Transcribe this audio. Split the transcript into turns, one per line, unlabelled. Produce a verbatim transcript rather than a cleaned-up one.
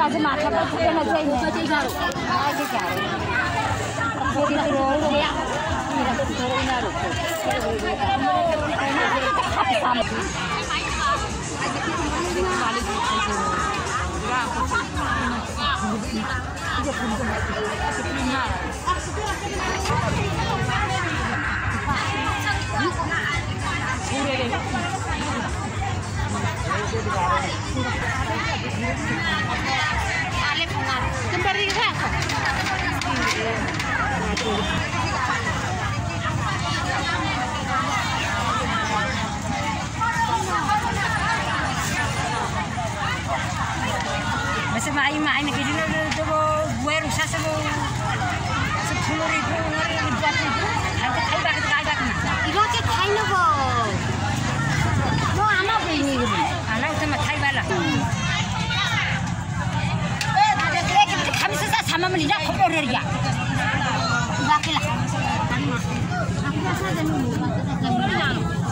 आज माछा पर चिकन चाहिए तो चाहिए गारो आगे क्या है ये तो रोल हो गया मेरा तो थोड़ा ना रुको kembali ke masih main-main lagi dulu coba gue rusak sama sepuluh ribu ngeri buat itu ada kai bak kai bak itu ke kai lo bo lo anak ini anak sama kai bala ada krek kami susah sama menida kotor dia bakilah aku rasa dan